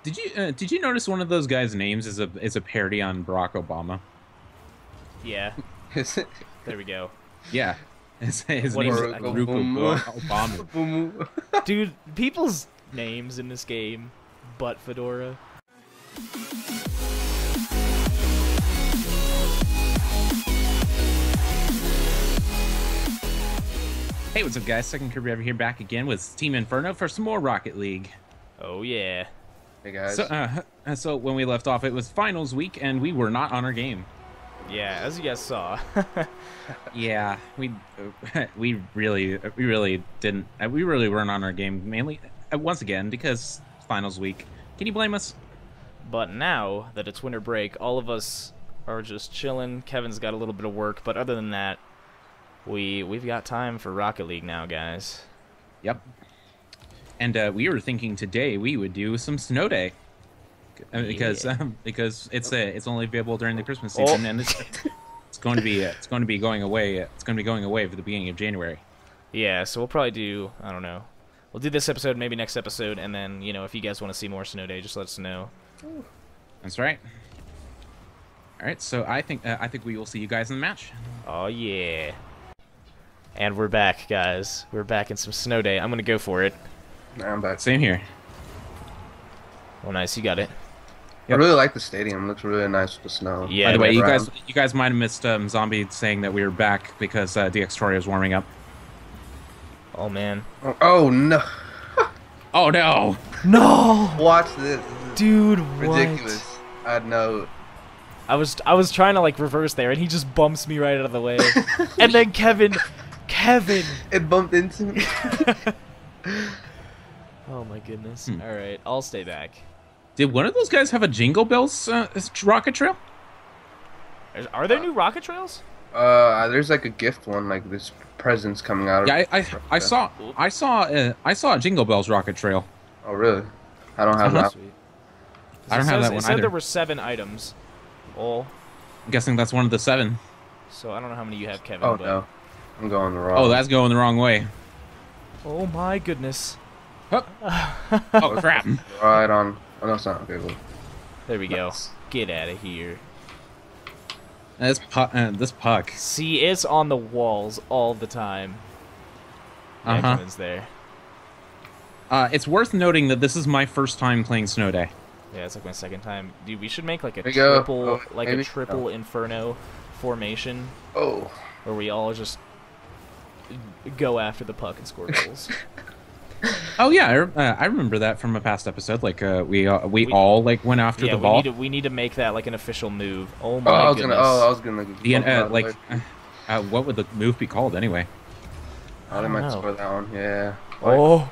Did you notice one of those guys' names is a parody on Barack Obama? Yeah, Is it? there we go. Yeah, his What name is is it? Obama. Dude, people's names in this game, but Fedora. Hey, what's up, guys? Second Career here, back again with Team Inferno for some more Rocket League. Oh yeah. Hey guys. So when we left off, it was finals week, and we were not on our game. Yeah, as you guys saw. Yeah, we really didn't. We really weren't on our game, mainly once again because finals week. Can you blame us? But now that it's winter break, all of us are just chilling. Kevin's got a little bit of work, but other than that, we've got time for Rocket League now, guys. Yep. And we were thinking today we would do some snow day, because it's only available during the Christmas season, and it's going to be going away. It's going to be going away for the beginning of January. Yeah, so we'll probably do, I don't know. We'll do this episode, maybe next episode, and then, you know, if you guys want to see more snow day, just let us know. That's right. All right, so I think we will see you guys in the match. Oh yeah. And we're back, guys. We're back in some snow day. I'm gonna go for it. Nah, I'm back. Same here. Oh, nice. You got it. I really like the stadium. It looks really nice with the snow. Yeah. By the way, Around. you guys might have missed Zombie saying that we were back because the Victoria is warming up. Oh man. Oh no! Oh no! No, Watch this. This is dude. ridiculous. I know. I was trying to like reverse there, and he just bumps me right out of the way. And then Kevin. It bumped into me. Oh my goodness. All right, I'll stay back. Did one of those guys have a Jingle Bells rocket trail? Are there new rocket trails? There's like a gift one, like this presents coming out of. Yeah, I saw a Jingle Bells rocket trail. Oh really? I don't have that. Sweet. I don't have that one It said either. there were 7 items. Oh, I'm guessing that's one of the 7. so I don't know how many you have, Kevin. Oh but... no, I'm going the wrong. Oh, that's going the wrong way. Oh my goodness. Oh, oh crap! Right on. Oh no, it's not. Okay, well. There we go. Nice. Get out of here. This puck. See, it's on the walls all the time. Yeah, Kevin's there. It's worth noting that this is my first time playing Snow Day. Yeah, it's like my second time. Dude, we should make like a There you go. triple, Oh, like maybe? a triple Oh. Inferno formation, Oh. where we all just go after the puck and score goals. Oh yeah, I remember that from a past episode. Like we all like went after Yeah, the ball. we need to make that like an official move. Oh Oh, my I was goodness. gonna. Oh, I was gonna. The bump out of the like, way. what would the move be called anyway? Oh, they don't might know. score that one. Yeah. Oh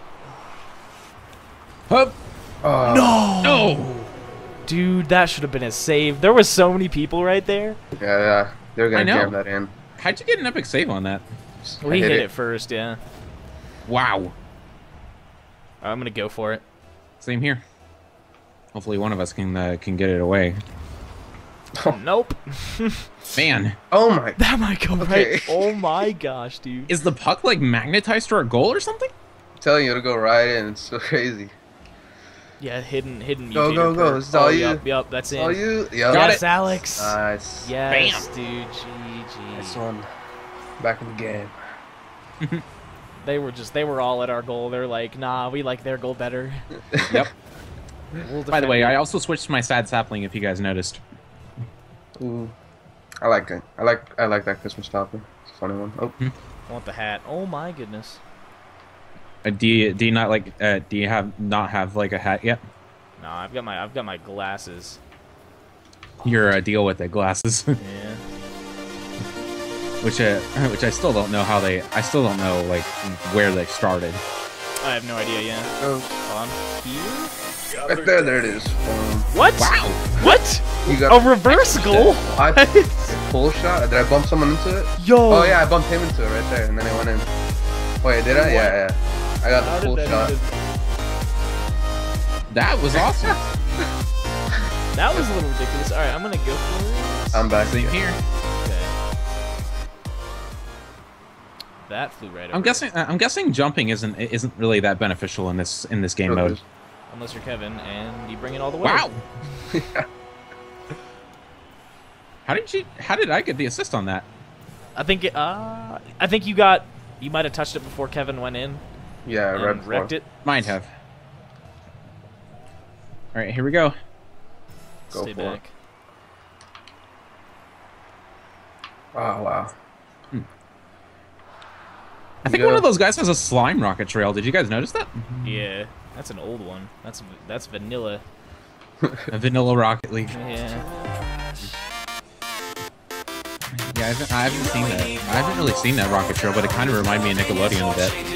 Hup! Oh. no! No! Dude, that should have been a save. There were so many people right there. Yeah. They're I gonna know. jam that in. How'd you get an epic save on that? We I hit it first, yeah. Wow. I'm gonna go for it. Same here. Hopefully one of us can get it away. Nope. Man, Oh my. That might go Okay. right. Oh my gosh, dude. is the puck like magnetized to our goal or something? I'm telling you to go right in. It's so crazy. Yeah, hidden mutator. Go, go, go. perk. It's all you. Yep, that's it. Oh, you. Yeah. Got Yes, it. Alex. Nice. Yes, Bam. dude. GG. This one. Back in the game. They were all at our goal. They're like, nah, we like their goal better. Yep. We'll By the way, defend I it. also switched to my sad sapling. If you guys noticed. Ooh. I like it. I like that Christmas topper. It's a funny one. Oh. I want the hat. Oh my goodness. Do you not like? Do you not have like a hat yet? No, I've got my glasses. Your deal with the glasses, Yeah. which I still don't know how they. I still don't know like where they started. I have no idea yet. Oh. On here. Right there. There it is. What? Wow. What? You got A reverse goal? I full shot. Did I bump someone into it? Yo. Oh yeah, I bumped him into it right there, and then it went in. Wait, did I? Yeah, yeah. I got How the full did shot. That was awesome. That was a little ridiculous. All right, I'm gonna go for it. I'm back. Same here. Okay. That flew right over. I'm guessing jumping isn't really that beneficial in this game Real mode. good. unless you're Kevin, and you bring it all the way. Wow. How did I get the assist on that? I think you might have touched it before Kevin went in. Yeah, right and before. wrecked it. Might have. All right, here we go. Go Stay for it. back. Oh, wow. I think one of those guys has a slime rocket trail. Did you guys notice that? Yeah, that's an old one. That's vanilla. A vanilla Rocket League. Yeah. Yeah, I haven't seen that. I haven't really seen that rocket trail, but it kind of reminded me of Nickelodeon a bit. Yeah,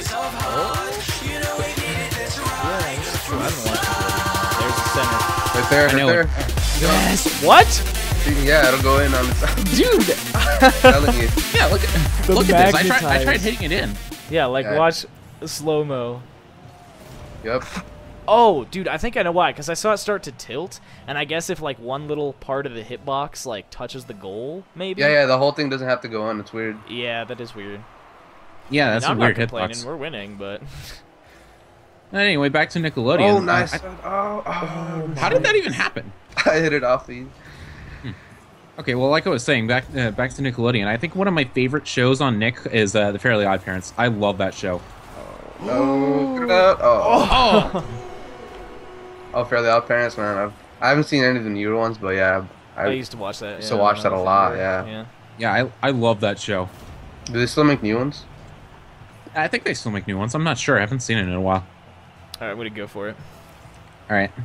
that's true. I haven't watched it. There's the center. Right there, I know right it. there. Yes. What? Yeah, it'll go in on the side. Dude. I'm telling you. Yeah, look at this. I tried hitting it in. Yeah, like Yeah. watch slow-mo. Yep. Oh, dude, I think I know why. Because I saw it start to tilt, and I guess if like one little part of the hitbox like touches the goal, maybe. Yeah, the whole thing doesn't have to go on. It's weird. Yeah, that is weird. Yeah, that's I a mean, I'm weird not complaining. hitbox. We're winning, but Anyway, back to Nickelodeon. Oh, nice. How did that even happen? I hit it off the. Okay, well, like I was saying, back to Nickelodeon. I think one of my favorite shows on Nick is The Fairly Odd Parents. I love that show. No, get it out. Oh. Oh, Oh, Fairly Odd Parents, man. I haven't seen any of the newer ones, but yeah, I used to watch that. used to watch that a lot. Yeah. yeah, I love that show. Do they still make new ones? I think they still make new ones. I'm not sure. I haven't seen it in a while. All right, I'm gonna go for it. All right.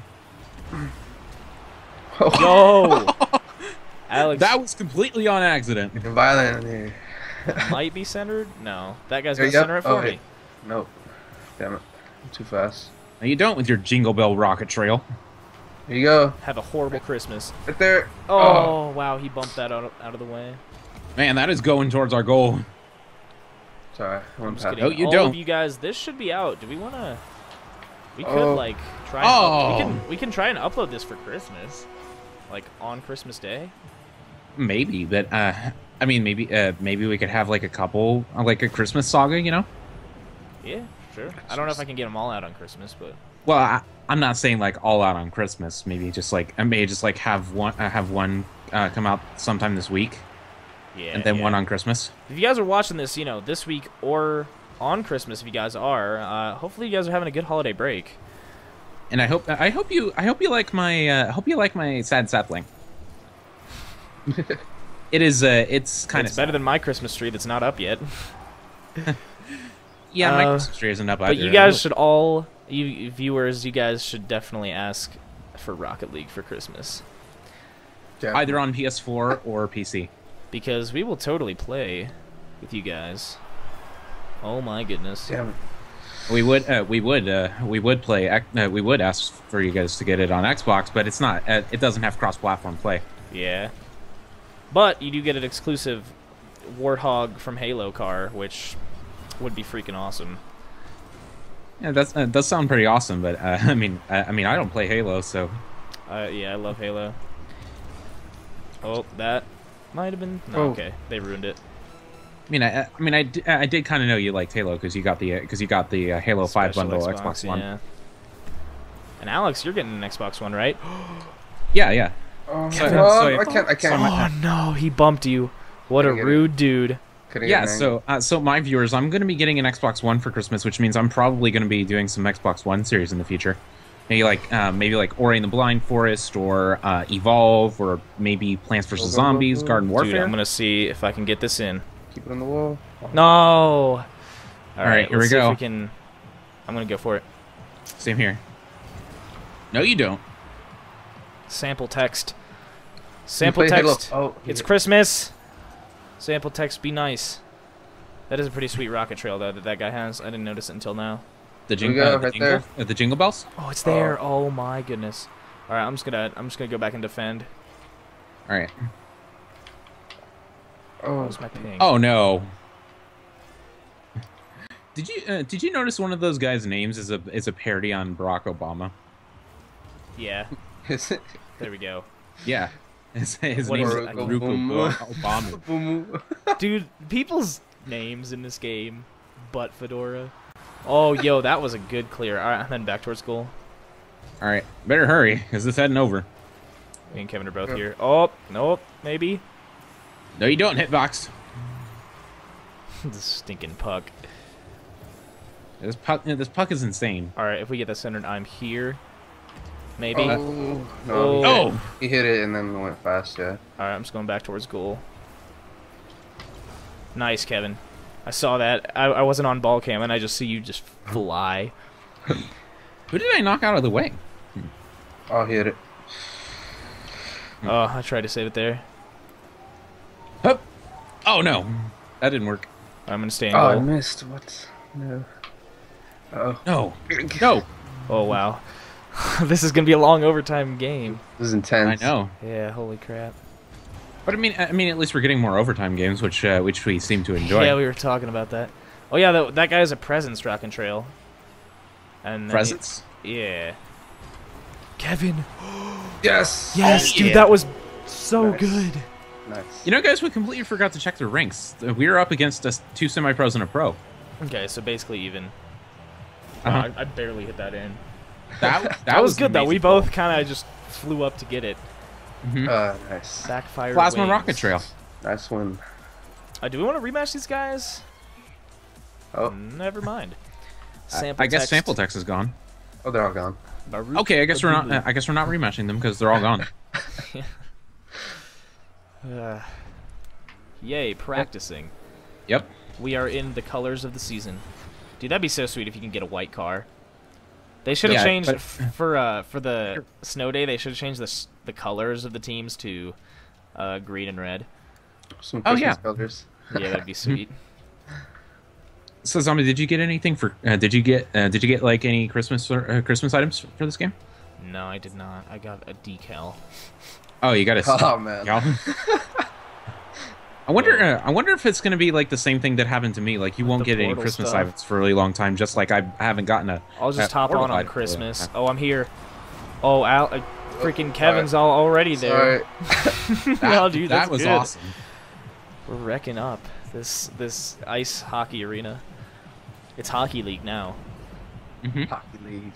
Yo, Alex, That was completely on accident. You're violent in here. might be centered. No, that guy's Yep. gonna center it for Okay. me. Nope. Damn it. I'm too fast. No, you don't with your Jingle Bell rocket trail. Here you go. Have a horrible Christmas. Right there. Oh, wow, he bumped that out of the way. Man, that is going towards our goal. Sorry. I'm just past. kidding. No, you All don't. of you guys, this should be out. Do we want to? We could Oh. like try. Oh. We can try and upload this for Christmas, like on Christmas Day. Maybe, but I mean, maybe we could have like a couple, like a Christmas saga, you know? Yeah, sure. I don't know if I can get them all out on Christmas, but Well, I'm not saying like all out on Christmas. Maybe just like have one come out sometime this week, yeah. and then yeah. one on Christmas. If you guys are watching this, you know, this week or on Christmas, if you guys are, hopefully you guys are having a good holiday break. And I hope you like my sad sapling. It's kind of better than my Christmas tree that's not up yet. Yeah, my Christmas tree isn't up But either. you guys should all, you viewers, you guys should definitely ask for Rocket League for Christmas. either on PS4 or PC. Because we will totally play with you guys. Oh my goodness. Damn it. We would ask for you guys to get it on Xbox, but it's not. It doesn't have cross-platform play. Yeah. But you do get an exclusive Warthog from Halo car, which would be freaking awesome. Yeah, that does sound pretty awesome, but I mean, I don't play Halo, so. Yeah, I love Halo. Oh, that might have been. No, Oh. okay, they ruined it. I did kind of know you liked Halo because you got the Halo 5 Special bundle Xbox One. Yeah. And Alex, you're getting an Xbox One, right? Yeah. Oh, So- no, so- I can't. Oh no, he bumped you. What a Couldn't get it. rude dude. Couldn't Yeah, get an so my viewers, I'm going to be getting an Xbox One for Christmas, which means I'm probably going to be doing some Xbox One series in the future. Maybe like Ori and the Blind Forest, or Evolve, or maybe Plants vs. Zombies, Garden Warfare. Dude, I'm gonna see if I can get this in. Keep it on the wall. No. All right, here we let's see if go. we can. I'm gonna go for it. Same here. No, you don't. Sample text. You Sample play Halo- text. Oh, It's yeah. Christmas. Sample text. Be nice. That is a pretty sweet rocket trail though that guy has. I didn't notice it until now. The we go, right the jingle bells. Oh, it's there. Oh my goodness. All right, I'm just gonna go back and defend. All right. Oh, What's my ping? Oh no. Did you notice one of those guys' names is a parody on Barack Obama? Yeah. is it? There we go. Yeah. His What name is is it? Barack Obama. Boom. Dude, people's names in this game, butt fedora. Oh, yo, that was a good clear. All right, and then back towards goal. All right, better hurry because it's heading over. Me and Kevin are both here. Oh, nope, maybe. No, you don't, Hitbox. This stinking puck. This puck is insane. All right, if we get the centered, I'm here. Maybe. Oh, no. Oh! He hit it and then went fast, yeah. All right, I'm just going back towards goal. Nice, Kevin. I saw that. I wasn't on ball cam, and I just see you just fly. Who did I knock out of the way? Oh, he hit it. Oh, I tried to save it there. Hup. Oh, no. That didn't work. I'm going to stay in Oh, I goal. missed. What? No. Uh-oh. No. No. Oh, wow. This is going to be a long overtime game. This is intense. I know. Yeah, holy crap. But I mean, at least we're getting more overtime games, which we seem to enjoy. Yeah, we were talking about that. Oh, yeah, that guy has a presence, Rock and Trail. And then Presents? yeah. Kevin. Yes! Yes, Oh, dude, yeah. that was so Nice. good. Nice. You know, guys, we completely forgot to check the ranks. We were up against two semi-pros and a pro. Okay, so basically even. Uh-huh. I barely hit that in. That was good, an though. We amazing both kind of just flew up to get it. Nice. Backfire Plasma wings. rocket trail. Nice one. Do we want to rematch these guys? Oh. Never mind. Sample I guess text. sample text is gone. Oh, they're all gone. Baruch Okay, I guess we're not. Abulu. I guess we're not rematching them because they're all gone. Yay, practicing. Yep. We are in the colors of the season. Dude, that'd be so sweet if you can get a white car. They should have Yeah, changed but- for the snow day. They should have changed the colors of the teams to green and red. Some Oh, Christmas yeah. colors. Yeah, that'd be sweet. So, Zombie, did you get anything for? Did you get like any Christmas Christmas items for this game? No, I did not. I got a decal. Oh, you got a. Oh, man. I wonder if it's gonna be like the same thing that happened to me. Like you won't the get any portal Christmas stuff. items for a really long time. Just like I haven't gotten a. I'll just a hop portal on item for a Christmas. long time. Oh, I'm here. Oh, freaking Kevin's already there. Sorry. No, dude, that that's was good. awesome. We're wrecking up this ice hockey arena. It's Hockey League now. Hockey League.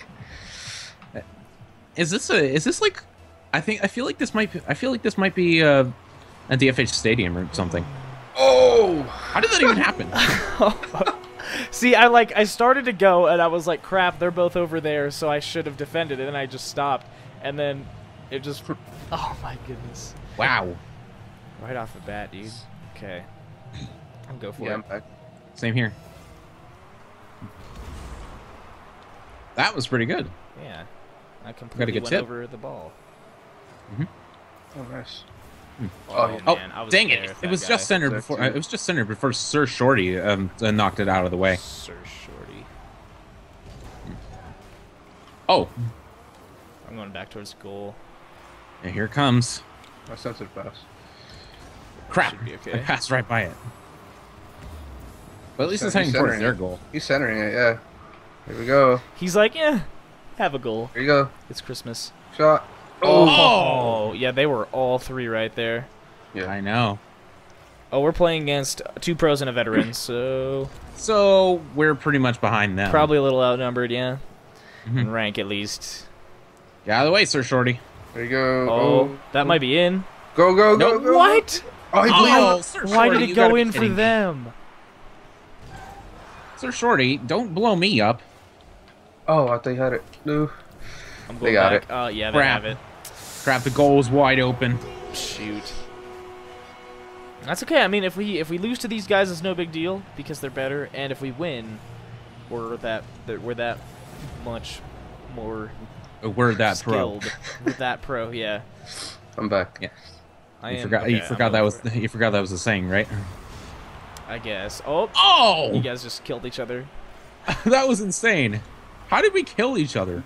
Is this like? I feel like this might be a DFH Stadium or something. Oh! How did that even happen? See, I started to go and I was like, crap, they're both over there, so I should have defended it, and I just stopped, and then it just, oh my goodness, Wow. right off the bat, dude. Okay, I'll go for Yeah, I'm it. back. Same here. That was pretty good. Yeah, I completely good went tip. over the ball. Oh, nice. Oh, Oh, man, I was dang there it! with It that was guy. just centered There before. too. It was just centered before Sir Shorty knocked it out of the way. Sir Shorty. Oh, I'm going back towards goal. and here it comes. My censored pass. Crap! Should be okay. I passed right by it. But at least So it's he's heading towards centering their it. goal. He's centering it, yeah. Here we go. He's like, yeah, have a goal. Here you go. It's Christmas. Shot. Oh, yeah, they were all three right there. Yeah. I know. Oh, we're playing against 2 pros and a veteran, so So we're pretty much behind them. probably a little outnumbered, yeah. Mhm. In rank, at least. Get out of the way, Sir Shorty. There you go. Oh, that might be in. Go, go, go, Nope. go. What? Oh, he blew Oh, it. Sir Why Shorty, did you it gotta go be in for kidding me. them? Sir Shorty, don't blow me up. Oh, I thought he had it. No. I'm They going got back. it. Oh, yeah, they Crap. have it. Crap! The goal was wide open. Shoot. That's okay. I mean, if we lose to these guys, it's no big deal because they're better, and if we win, we're that much more We're that pro. skilled. We're that pro, yeah. I'm back. Yeah. I You am. forgot. okay, You I'm forgot that going was. for it, You forgot that was the saying, right? I guess. Oh, Oh! you guys just killed each other. That was insane. How did we kill each other?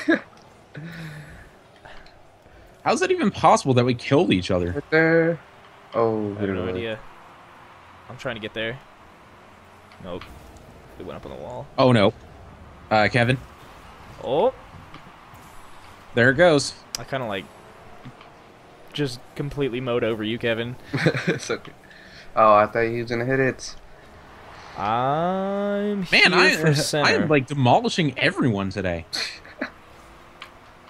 How's that even possible that we killed each other? Right there. Oh, I have no idea. I'm trying to get there. Nope. It went up on the wall. Oh no. Kevin, Oh, there it goes. I kind of like just completely mowed over you, Kevin. It's okay. Oh, I thought he was gonna hit it. I'm Man, here for center. I am like demolishing everyone today.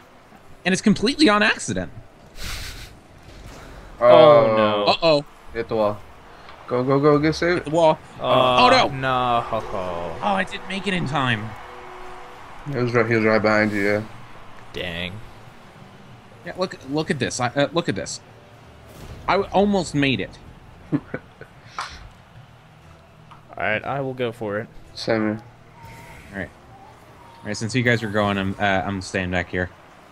and it's completely on accident. Oh no. Uh-oh. Hit the wall. Go, go, go, get saved. Hit the wall. Oh no. No. Oh, I didn't make it in time. He was right behind you, yeah. Dang. Yeah, look at this. Look at this. I almost made it. Alright, I will go for it. Same here. All right. Since you guys are going, I'm staying back here.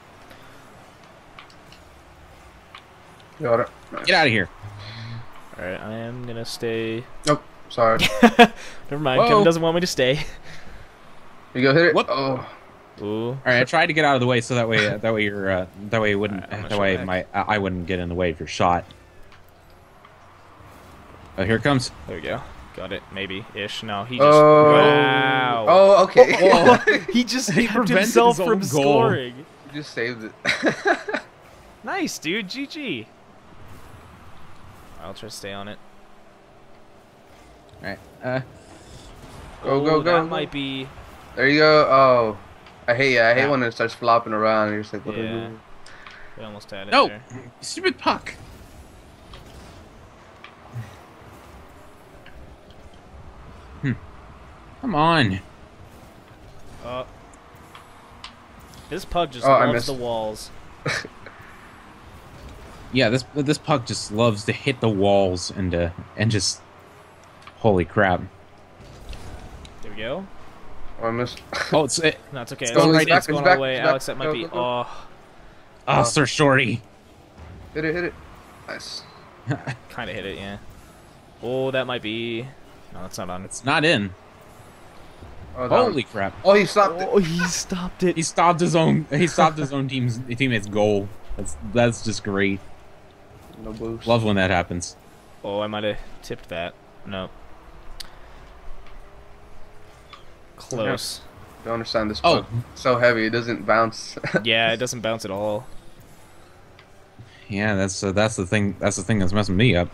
Got it. Nice. Get out of here. Alright, I am gonna stay. Nope. Sorry. Never mind, Whoa. Kevin doesn't want me to stay. You go hit it. What? Oh. Ooh. All right, I tried to get out of the way so that way you wouldn't Alright, I'm gonna that way try I wouldn't get in the way of your shot. Oh, here it comes. There we go. Got it. Maybe. Ish. No, he just... Oh. Wow. Oh, okay. He just He kept prevented himself his from own goal. scoring. You just saved it. Nice, dude. GG. I'll try to stay on it. All right. Go, go, go. That might be... There you go. Oh. I hate Yeah. when it starts flopping around and you're just like, what do I Yeah. do? We almost had it No, there. stupid puck. Come on. This pug just Oh, I loves missed. the walls. Yeah, this puck just loves to hit the walls and just holy crap. There we go. Oh, I missed. Oh, it's No, it's okay. It's It's, going right it's in, it's going back, all the way. it's back. Alex, that might Go, be... go, go. Oh, Sir Shorty. Hit it, hit it. Nice. kind of hit it, yeah. Oh, that might be... No, that's not on. It's not in. Oh, down. Holy crap. Oh, he stopped it. Oh, he stopped it. He stopped his own teammate's goal. That's just great. No boost. Love when that happens. Oh, I might have tipped that. No. Close. Don't understand this Oh. puck. It's so heavy, it doesn't bounce. Yeah, it doesn't bounce at all. Yeah, that's the thing. That's the thing that's messing me up.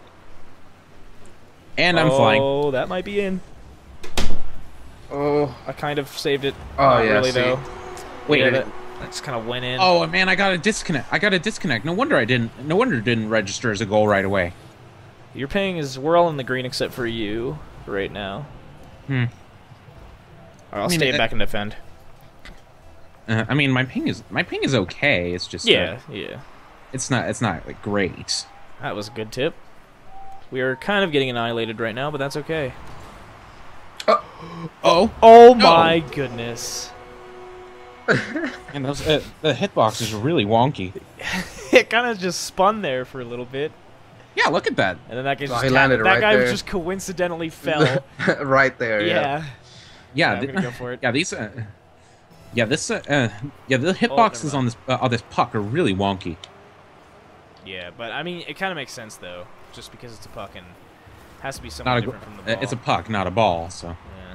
And I'm flying. Oh, that might be in. Oh. I kind of saved it. Oh, Not yeah, really, see. though. Wait. Yeah, that just kind of went in. Oh man, I got a disconnect. No wonder it didn't register as a goal right away. Your ping is... We're all in the green except for you right now. Hmm. I'll I mean, stay back and defend. I mean, my ping is okay. It's just Yeah, yeah. it's not like great. That was a good tip. We are kind of getting annihilated right now, but that's okay. Oh, Oh No. my goodness. and those the hitbox is really wonky. It kind of just spun there for a little bit. Yeah, look at that. And then that guy Oh, just he landed that right guy there. just coincidentally fell. Right there, yeah. Yeah, I'm gonna go for it. Yeah, these. Yeah, this. The never hitboxes mind. on this puck are really wonky. Yeah, but I mean, it kind of makes sense though, just because it's a puck and has to be Not something a. different from the ball. It's a puck, not a ball. So. Yeah.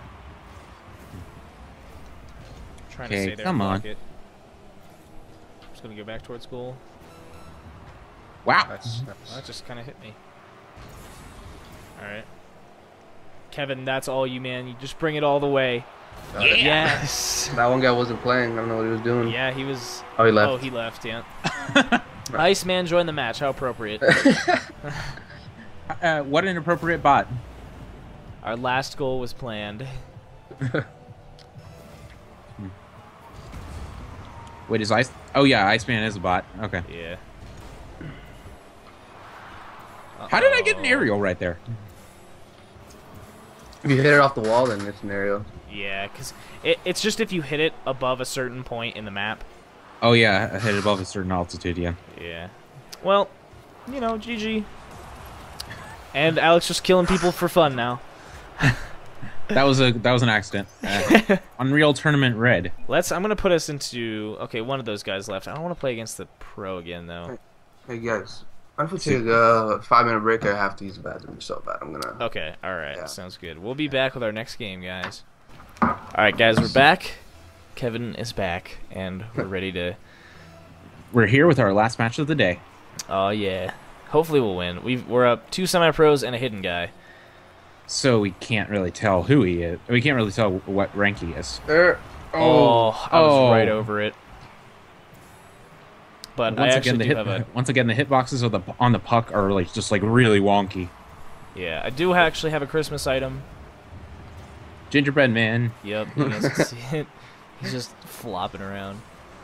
Trying Okay, to stay there come and on. block it. Just gonna go back towards goal. Wow. Nice, Well, that nice. just kind of hit me. All right, Kevin, that's all you, man. You just bring it all the way. Got it. Yes. That one guy wasn't playing. I don't know what he was doing. Yeah, he was. Oh, he left. Oh, he left. Yeah. Iceman joined the match. How appropriate. What an appropriate bot. Our last goal was planned. Wait, is Ice? Oh yeah, Iceman is a bot. Okay. Yeah. How did I get an Uh-oh. aerial right there? If you hit it off the wall, then it's an aerial. Yeah, because it's just if you hit it above a certain point in the map. Oh yeah, I hit it above a certain altitude. Yeah. Yeah. Well, you know, GG. And Alex just killing people for fun now. That was an accident. Unreal Tournament Red. I'm gonna put us into one of those guys left. I don't want to play against the pro again though. Hey guys, I'm gonna take a 5-minute break. I have to use the bathroom so bad. I'm gonna. Okay, all right, Yeah. sounds good. We'll be back with our next game, guys. All right, guys, we're back. Kevin is back, and we're ready to. We're here with our last match of the day. Oh yeah. Hopefully we'll win. We're up 2 semi-pros and a hidden guy. So we can't really tell who he is. We can't really tell what rank he is. There. Oh, I was Oh. right over it. But I actually do have a... Once again, the hitboxes on the puck are like just like really wonky. Yeah, I do actually have a Christmas item. Gingerbread man. Yep, you guys can see it. He's just flopping around.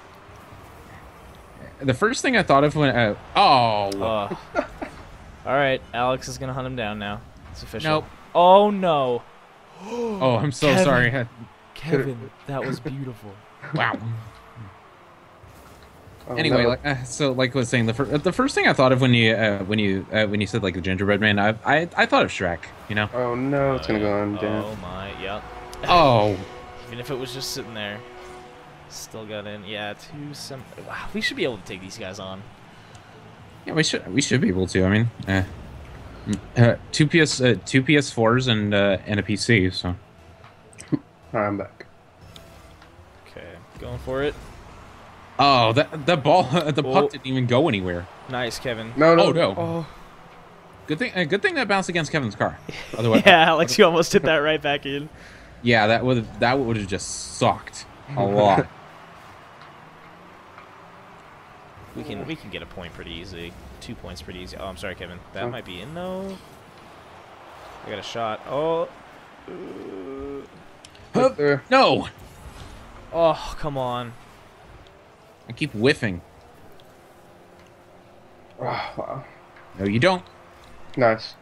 The first thing I thought of when All right, Alex is gonna hunt him down now. It's official. Nope. Oh no. Oh, I'm so Kevin. sorry. Kevin, that was beautiful. Wow. Oh, Anyway, no. like I was saying, the first thing I thought of when you said like the gingerbread man, I thought of Shrek. You know. Oh no, it's gonna go on Oh down. my, yep. Oh. Even if it was just sitting there, still got in. Yeah, wow, we should be able to take these guys on. Yeah, we should be able to. I mean, two PS4s and a PC. So. Alright, I'm back. Okay, going for it. Oh, the ball, the Oh. puck didn't even go anywhere. Nice, Kevin. No, no. Oh no. Oh. Good thing that bounced against Kevin's car. Otherwise, Yeah, Alex, you almost hit that right back in. yeah, that would have just sucked a lot. We can get a point pretty easy. 2 points pretty easy. Oh, I'm sorry, Kevin. That might be in though. I got a shot. Oh. Right there. No, Oh, come on. I keep whiffing. Oh, wow. No, you don't. Nice.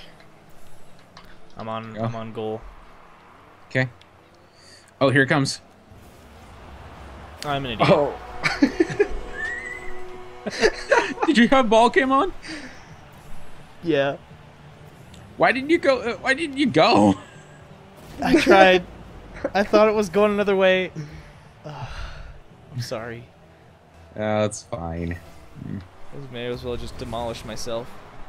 I'm on Yeah. I'm on goal. Okay. Oh, here it comes. I'm an idiot. Oh. Did you have ball came on? Yeah. Why didn't you go? Why didn't you go? I tried. I thought it was going another way. I'm sorry. That's fine. I may as well just demolish myself.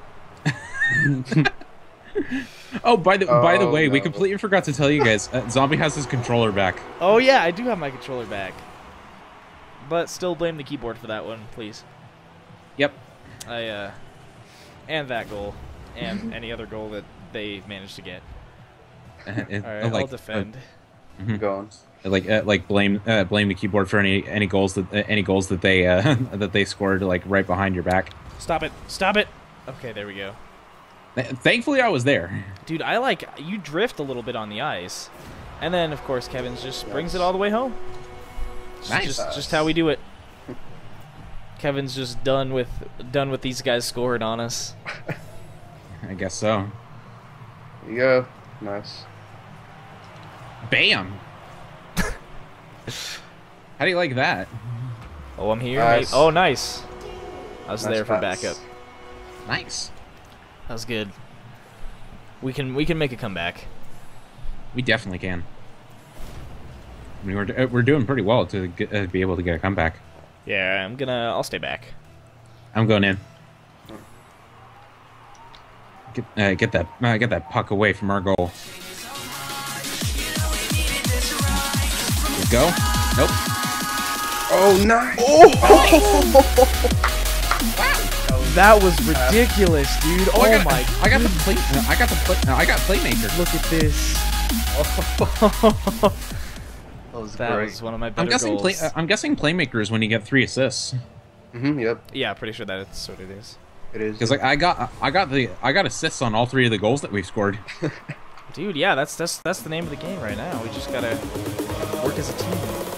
Oh, by the Oh, way, we no. completely forgot to tell you guys. Zombie has his controller back. Oh yeah, I do have my controller back. But still blame the keyboard for that one, please. Yep. And that goal. And any other goal that they managed to get. Alright, I'll defend. Going. Like blame the keyboard for any goals that they that they scored like right behind your back. Stop it! Stop it! Okay, there we go. Thankfully, I was there. Dude, you drift a little bit on the ice. And then, of course, Kevin just brings it all the way home. Nice. Just how we do it. Kevin's just done with these guys scoring on us. I guess so. There you go. Nice. Bam. How do you like that? Oh, I'm here. Nice. Oh, nice. I was Nice there for pass. backup. Nice. That was good. We can make a comeback. We definitely can. I mean, we're doing pretty well to be able to get a comeback. Yeah, I'll stay back. I'm going in. Get that puck away from our goal. Let's go. Nope. Oh, nice. That was ridiculous, dude. Oh, my! I got the playmaker. Look at this. That was That great. was one of my better goals. I'm guessing playmaker is when you get 3 assists. Yep. Yeah, pretty sure that's what it is. It is. Because like I got assists on all 3 of the goals that we've scored. Dude, yeah, that's the name of the game right now. We just gotta work as a team.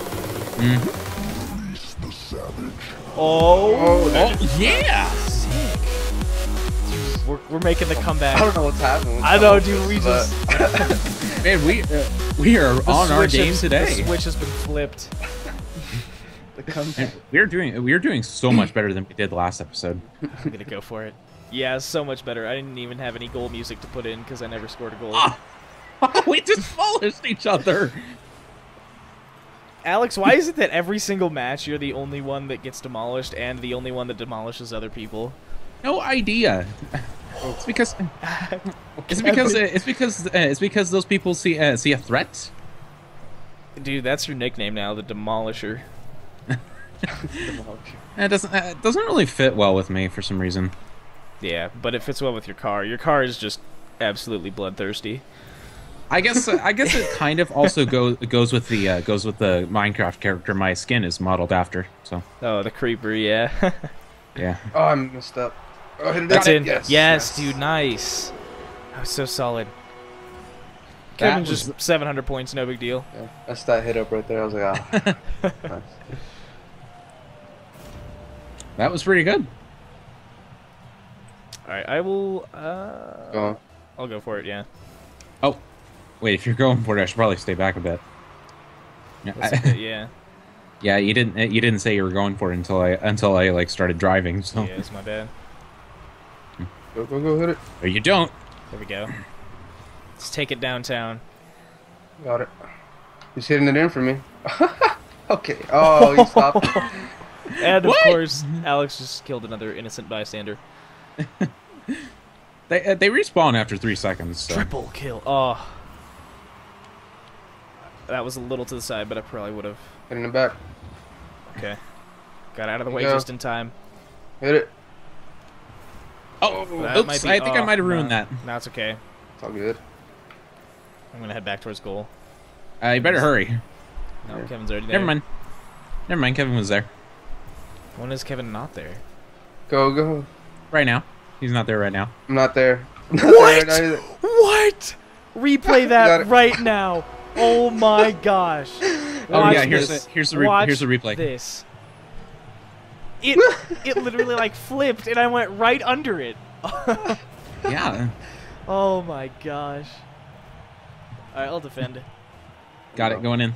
Oh, Yeah. sick! Dude, we're making the comeback. I don't know what's happening. I know, dude. We just Man, we are on our game The today. switch has been flipped. The comeback. We're doing so much better than we did last episode. I'm gonna go for it. Yeah, so much better. I didn't even have any goal music to put in because I never scored a goal. We demolished each other. Alex, why is it that every single match you're the only one that gets demolished and the only one that demolishes other people? No idea. It's because those people see a threat. Dude, that's your nickname now, the Demolisher. It doesn't really fit well with me for some reason. Yeah, but it fits well with your car. Your car is just absolutely bloodthirsty. I guess it kind of also goes with the Minecraft character my skin is modeled after. So Oh, the creeper, yeah. yeah. Oh, I messed up. Oh, hit it. That's in. Yes. Yes, Nice. dude, nice. That was so solid. That Kevin was- just 700 points, no big deal. Yeah, that's that hit up right there. I was like, ah. Nice. That was pretty good. All right, I will. Go on. I'll go for it. Yeah. Oh, wait. If you're going for it, I should probably stay back a bit. That's okay, yeah. Yeah, you didn't say you were going for it until I like started driving. So Yeah, it's my bad. Go, hit it. or you don't. There we go. Let's take it downtown. Got it. He's hitting it in for me. Okay. Oh, he stopped. And of What? course, Alex just killed another innocent bystander. They respawn after 3 seconds. So. Triple kill. Oh. That was a little to the side, but I probably would have. Hitting it back. Okay. Got out of the way Yeah. just in time. Hit it. Oh, That oops! might be- I think I oh, might have ruined no. that. No, it's okay. It's all good. I'm gonna head back towards goal. You better hurry. No, Yeah. Kevin's already there. Never mind. Never mind. Kevin was there When is Kevin not there? Go. right now. He's not there right now. I'm not there. I'm not What? there right now either. What? Replay Got that it. right now. Oh my gosh. Oh Watch yeah, here's this. the here's the Watch here's the replay. This. It literally like flipped and I went right under it. Yeah, Oh my gosh. Alright, I'll defend. got it going in.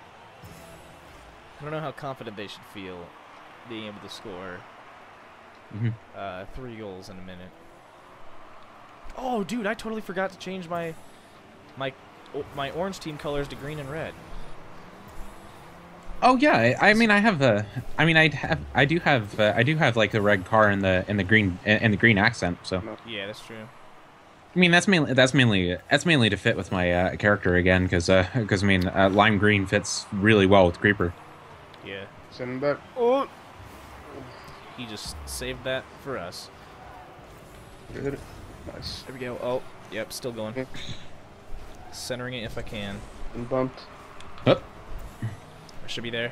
I don't know how confident they should feel being able to score Mhm. 3 goals in a minute. Oh, dude, I totally forgot to change my orange team colors to green and red. Oh yeah, I mean I have I do have like the red car and the green accent. So Yeah, that's true. I mean that's mainly to fit with my character again because I mean lime green fits really well with Creeper. Yeah. Send him back. Oh. He just saved that for us. Hit it. Nice. There we go. Oh, yep, still going. Yeah. Centering it if I can. And bumped. Oh, I should be there.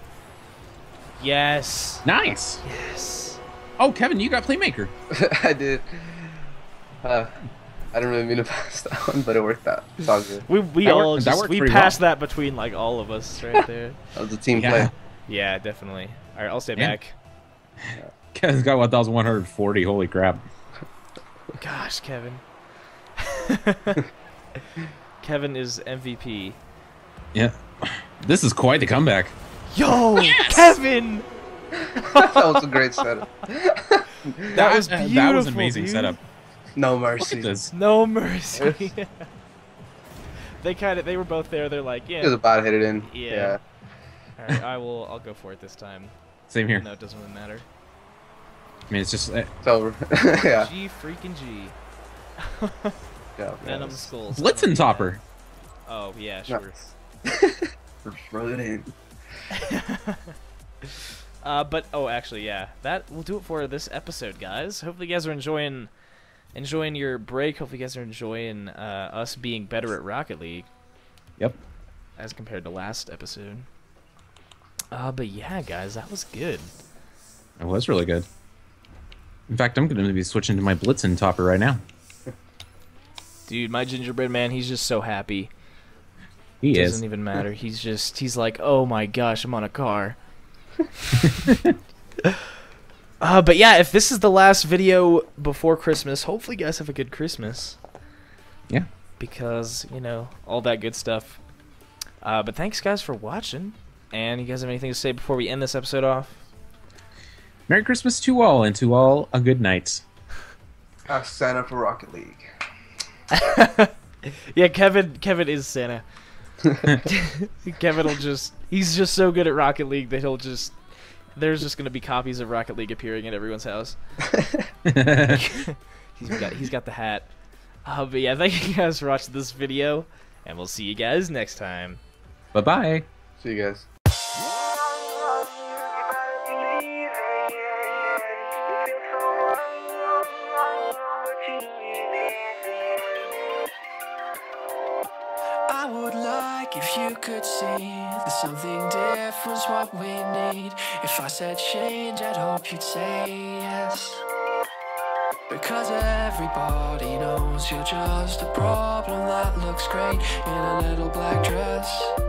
Yes. nice. Yes. Oh, Kevin, you got playmaker. I did. I didn't really mean to pass that one, but it worked out. It's all good. We That all worked- that just worked we pretty passed well. that between like all of us right there. That was a team Yeah. play. Yeah, definitely. All right, I'll stay Yeah. back. Kevin's got 1,140. Holy crap. Gosh, Kevin. Kevin is MVP. Yeah, this is quite the comeback. Yo, Kevin! That was a great setup. That was beautiful. That was an amazing dude. setup. No Look mercy. at this. No mercy. They were both there. They're like, He was yeah. about to hit it in. Yeah. All right, I'll go for it this time. Same here. No, it doesn't really matter. I mean, it's just It's over. Yeah. G freaking G. Yeah. Venom skulls. Blitzen Topper. Oh yeah, sure. Throw it in. But oh, actually, yeah, that will do it for this episode, guys. Hopefully, you guys are enjoying your break. Hopefully, you guys are enjoying us being better at Rocket League. Yep. As compared to last episode. But yeah, guys, that was good. It was really good. In fact, I'm going to be switching to my Blitzen Topper right now. Dude, my gingerbread man, he's just so happy. He Doesn't is. even matter. He's like, oh my gosh, I'm on a car. But yeah, if this is the last video before Christmas, hopefully you guys have a good Christmas. Yeah. Because, you know, all that good stuff. But thanks, guys, for watching. And you guys have anything to say before we end this episode off? Merry Christmas to all, and to all a good night. Ask Santa for Rocket League. Yeah, Kevin is Santa. Kevin will he's just so good at Rocket League that there's just gonna be copies of Rocket League appearing at everyone's house. He's got the hat. But yeah, thank you guys for watching this video, and we'll see you guys next time. Bye-bye. See you guys. you could see that something different's what we need. If I said change, I'd hope you'd say yes. Because everybody knows you're just a problem that looks great in a little black dress.